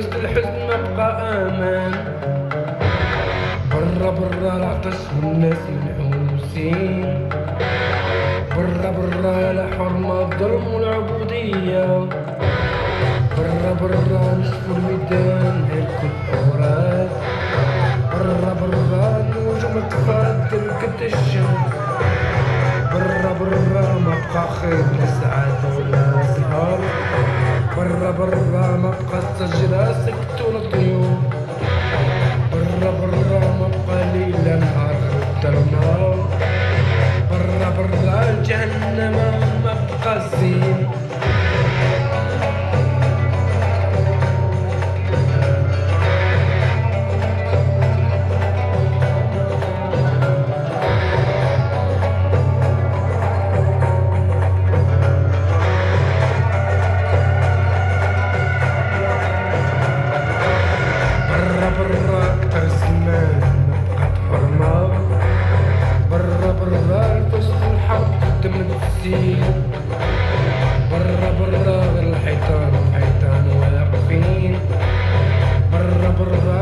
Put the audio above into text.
وسط الحزن مبقى امان. برا برا العطش والناس منحوسين، برا برا لا حرمة الظلم والعبودية، برا برا نشفوا الميدان هلكوا الأوراق، برا برا النجوم تفضل قد الشمس، برا برا ما بقى خير لا سعادة ولا سهر، برا برا ما بقى الشجرة سكتوا الطيور، برا برا ما بقى ليل نهار الظلمة، برا برا جهنم ما بقى الزين. برا أكتر زمان مبقات حرمة، برا برا الفشل الحرب قدم التسيير، برا برا غير الحيطان واقفين، برا برا